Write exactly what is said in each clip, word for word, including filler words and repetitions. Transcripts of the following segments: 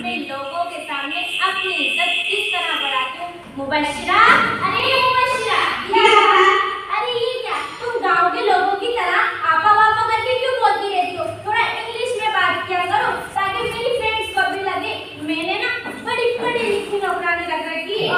मैं लोगों के सामने अपनी इज्जत किस तरह बढ़ाती हूँ। मुबश्शिरा, अरे मुबश्शिरा, अरे ये क्या, तुम गांव के लोगों की तरह आपा वापा करके क्यों बोलती रहती हो? थोड़ा इंग्लिश में बात किया करो ताकि मेरी फ्रेंड्स को भी लगे मैंने ना बड़ी पढ़ी लिखी नौकरानी रख रखी है।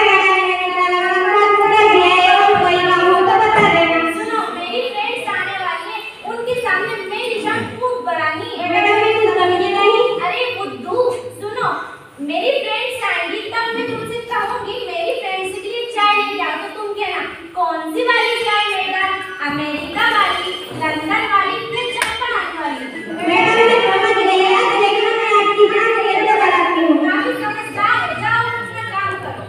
सुनो, मेरी फ्रेंड्स आने वाली है, उनके सामने मेरी शान खूब बढ़ानी है। अरे बुद्धू, सुनो, मेरी फ्रेंड्स आएंगी तब मैं तुमसे कहूंगी मेरी फ्रेंड्स के लिए चाय लेके आओ, तो तुम कहना कौन सी वाली चाय मैडम, अमेरिका वाली, लंदन वाली या जापान वाली? काफी समझदार है, जाओ अपना काम करो।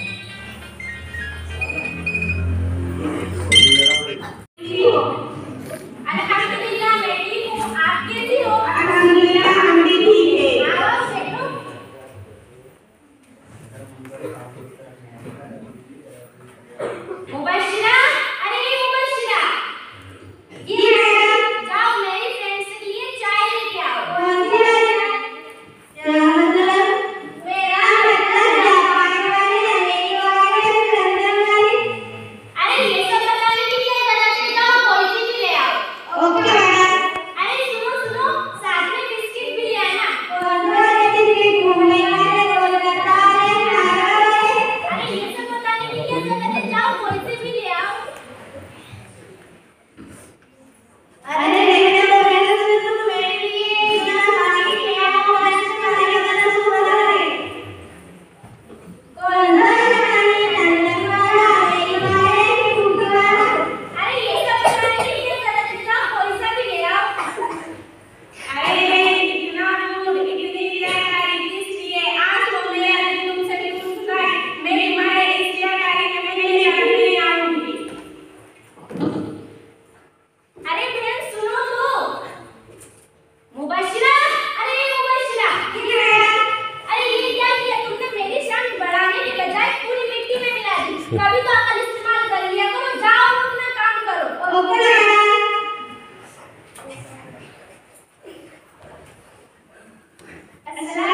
अल्हम्दुलिल्लाह मैं ठीक हूँ, आप कैसी हो? आओ बैठो। मुबश्शिरा, अरे मुबश्शिरा, जाओ मेरी फ्रेंड्स के लिए चाय लेके आओ। मेरा अरे ये सब बताने की क्या जरूरत है, जाओ कोई सी भी ले आओ। अरे सुनो सुनो, साथ में बिस्किट भी ले आना। अरे ये सब बताने की क्या जरूरत है, जाओ कोई सी भी ले आओ। अरे ये सब बताने की क्या जरूरत है, जाओ कोई सा भी ले आओ। अरे बहन सुनो तो, मुबश्शिरा, अरे मुबश्शिरा, अरे ये क्या किया तुमने, मेरी शान बढ़ाने की बजाय पूरी मिट्टी में मिला दी। कभी तो अकल इस्तेमाल कर लिया करो, जाओ अपना काम करो। अस्सलाम